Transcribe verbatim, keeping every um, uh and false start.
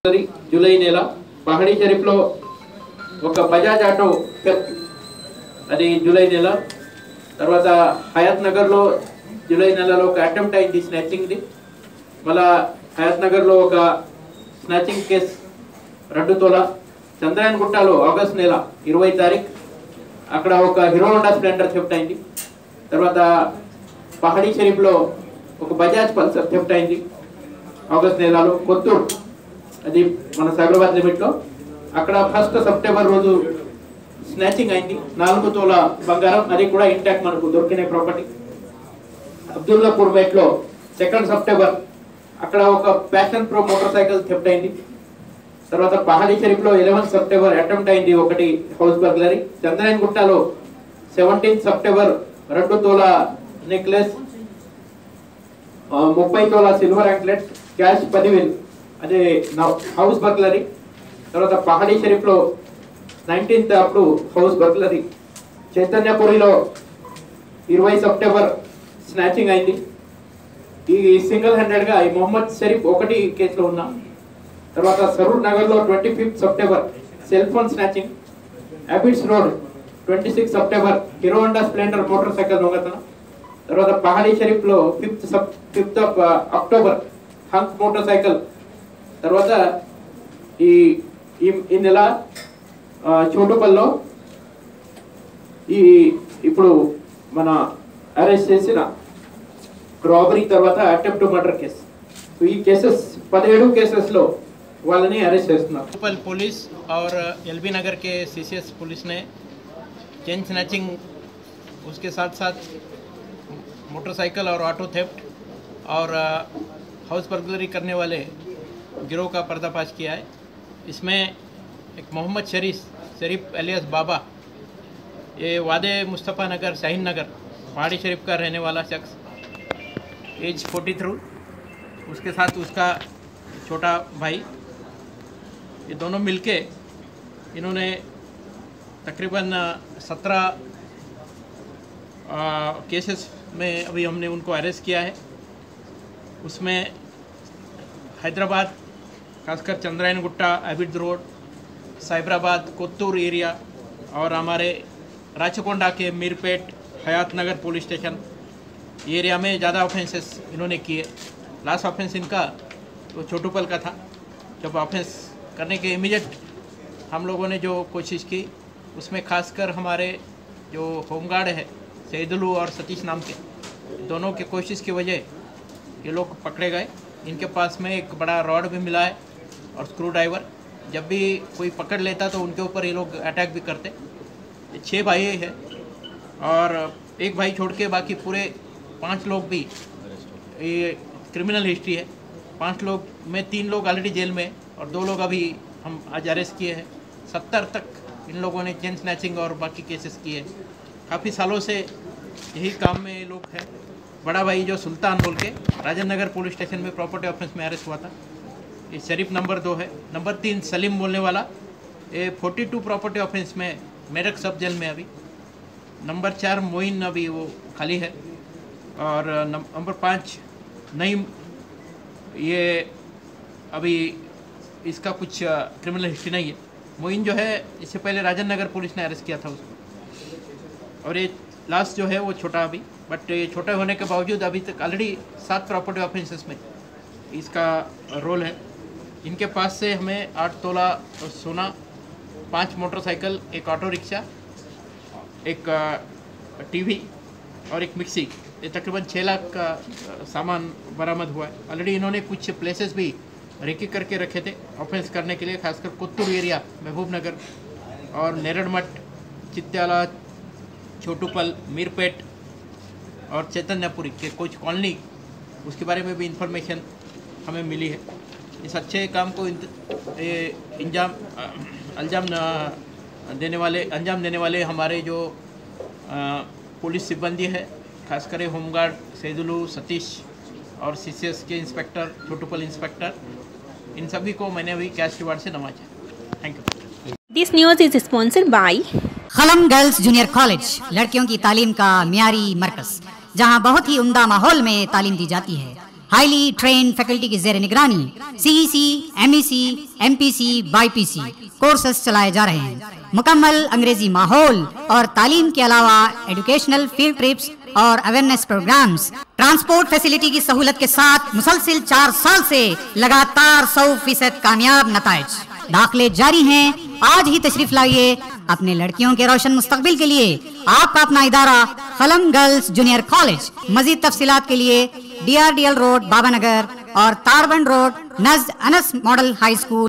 July నెల పహడి షరీఫ్లో ఒక బజాజ్ ఆటో అది జూలై నెల. తర్వాత హయాత్ నగర్లో జూలై నెలలో ఒక అటెంప్ట్ అయింది స్నాచింగ్ది. మళ్ళా హయాత్ నగర్లో ఒక స్నాచింగ్ కేసు రెండు తోల. చంద్రాయన్ గుట్టలో ఆగస్ట్ నెల ఇరవై తారీఖు అక్కడ ఒక హీరో హోండా స్ప్లెండర్ థెఫ్ట్ అయింది. తర్వాత పహడి షరీఫ్లో ఒక బజాజ్ పల్సర్ థెఫ్ట్ అయింది ఆగస్ట్ నెలలో. కొత్తూరు అది మన సైబరాబాద్ లిమిట్లో అక్కడ ఫస్ట్ సెప్టెంబర్ రోజు స్నాచింగ్ అయింది నాలుగు తోల బంగారం. అది కూడా ఇంటాక్ట్ మనకు దొరికిన ప్రాపర్టీ. అబ్దుల్లాపూర్ బైక్లో సెకండ్ సెప్టెంబర్ అక్కడ ఒక Passion Pro motorcycle theft అయింది. తర్వాత పహాడీ షరీఫ్లో ఎలెవెన్త్ సెప్టెంబర్ అటెంప్ట్ అయింది ఒకటి హౌస్ బర్గ్లరీ. చంద్రాయన్ గుట్టలో సెవెంటీన్త్ సెప్టెంబర్ రెండు తోల నెక్లెస్, ముప్పై తోల సిల్వర్ యాంక్లెట్, క్యాష్ పదివేలు అదే హౌస్ బర్గ్లరీ. తర్వాత పహాడీ షరీఫ్లో నైన్టీన్త్ అప్పుడు హౌస్ బర్గ్లరీ. చైతన్యపురిలో ఇరవై సెప్టెంబర్ స్నాచింగ్ అయింది. ఈ సింగిల్ హ్యాండెడ్గా ఈ మొహమ్మద్ షరీఫ్ ఒకటి కేసులో ఉన్నా. తర్వాత సరూర్ నగర్లో twenty fifth September cell phone snatching. Abids road twenty six September Hero Honda Splendor motorcycle దొంగతనం. తర్వాత పహాడీ షరీఫ్లో fifth fifth of October Hunk motorcycle. తర్వాత ఈ ఈ నెల చోటుపల్లో ఈ ఇప్పుడు మన అరెస్ట్ చేసిన రాబరీ తర్వాత అటెంప్ట్ మర్డర్ కేసు. ఈ కేసెస్ పదిహేడు కేసెస్లో వాళ్ళని అరెస్ట్ చేస్తున్నారు. चोटुपल पुलिस और एलबी नगर के सीसीएस पुलिस ने चेन स्नैचिंग, उसके साथ साथ मोटरसाइकिल और ऑटो थेफ्ट और हाउस बर्गलरी करने वाले गिरोह का पर्दाफाश किया है. इसमें एक मोहम्मद शरीफ शरीफ एलियस बाबा, ये वादे मुस्तफ़ा नगर शाहीन नगर पहाड़ी शरीफ का रहने वाला शख्स, एज फोर्टी थ्रू, उसके साथ उसका छोटा भाई, ये दोनों मिलके इन्होंने तकरीबन सत्रह केसेस में अभी हमने उनको अरेस्ट किया है. उसमें हैदराबाद खासकर चंद्रायन गुट्टा, अबिड रोड, साइबराबाद, कोत्तूर एरिया और हमारे राचकोंडा के Meerpet, Hayat Nagar police station area में ज़्यादा ऑफेंसेस इन्होंने किए. लास्ट ऑफेंस इनका वो चोटुपल का था. जब ऑफेंस करने के इमीडिएट हम लोगों ने जो कोशिश की, उसमें खासकर हमारे जो होमगार्ड है सैदुलू और सतीश नाम के, दोनों के कोशिश की वजह ये लोग पकड़े गए. इनके पास में एक बड़ा रॉड भी मिला है और स्क्रू ड्राइवर. जब भी कोई पकड़ लेता तो उनके ऊपर ये लोग अटैक भी करते. छः भाई हैं और एक भाई छोड़ के बाकी पूरे पांच लोग भी ये क्रिमिनल हिस्ट्री है. पांच लोग में तीन लोग ऑलरेडी जेल में और दो लोग अभी हम आज अरेस्ट किए हैं. सत्तर तक इन लोगों ने चेन स्नैचिंग और बाकी केसेस किए. काफ़ी सालों से यही काम में ये लोग हैं. बड़ा भाई जो सुल्तान बोल के राजन नगर पुलिस स्टेशन में प्रॉपर्टी ऑफेंस में अरेस्ट हुआ था, ये शरीफ नंबर दो है. नंबर तीन सलीम बोलने वाला, ये फोर्टी टू प्रॉपर्टी ऑफेंस में मेरठ सब जेल में अभी. नंबर चार मोइन अभी वो खाली है. और नंबर पाँच नईम, ये अभी इसका कुछ क्रिमिनल हिस्ट्री नहीं है. मोइन जो है इससे पहले राजन नगर पुलिस ने अरेस्ट किया था उसको. और ये लास्ट जो है वो छोटा अभी, बट ये छोटा होने के बावजूद अभी तक ऑलरेडी सात प्रॉपर्टी ऑफेंसेस में इसका रोल है. इनके पास से हमें आठ तोला सोना, पांच मोटरसाइकिल, एक ऑटो रिक्शा, एक टीवी और एक मिक्सी, ये तकरीबन छः लाख का सामान बरामद हुआ है. ऑलरेडी इन्होंने कुछ प्लेसेस भी रेकी करके रखे थे ऑफेंस करने के लिए, खासकर कोत्तूर एरिया, महबूब नगर और नेरड़मठ, चित्याला, छोटुपल, मीरपेट और चैतन्यपुरी के कुछ कॉलोनी, उसके बारे में भी इंफॉर्मेशन हमें मिली है. इस अच्छे काम को इंजाम अंजाम देने वाले अंजाम देने वाले हमारे जो आ, पुलिस सिब्बंदी है, खासकर होमगार्ड सैदुलू, सतीश और सीसीएस के इंस्पेक्टर, छोटुपल इंस्पेक्टर, इन सभी को मैंने अभी कैश रिवार्ड से नवाजा. Thank you. This news is sponsored by Khalam girls junior college, लड़कियों की तालीम का मियारी मरकज, जहां बहुत ही उम्दा माहौल में तालीम दी जाती है. हाईली ट्रेन फैकल्टी की जेर निगरानी CEC, MEC, MPC, BiPC courses चलाए जा रहे हैं। मुकम्मल अंग्रेजी माहौल और तालीम के अलावा एजुकेशनल फील्ड ट्रिप्स और अवेयरनेस प्रोग्राम्स, ट्रांसपोर्ट फैसिलिटी की सहूलत के साथ मुसलसिल चार साल से लगातार सौ फीसद कामयाब नताइज। दाखिले जारी हैं, आज ही तशरीफ लाइए। अपने लड़कियों के रोशन मुस्तकबिल के लिए आपका अपना इदारा खलम गर्ल्स जूनियर कॉलेज। मजीद तफसीलात के लिए D R D L road Babanagar और तारबंद रोड नज़द अनस मॉडल हाई स्कूल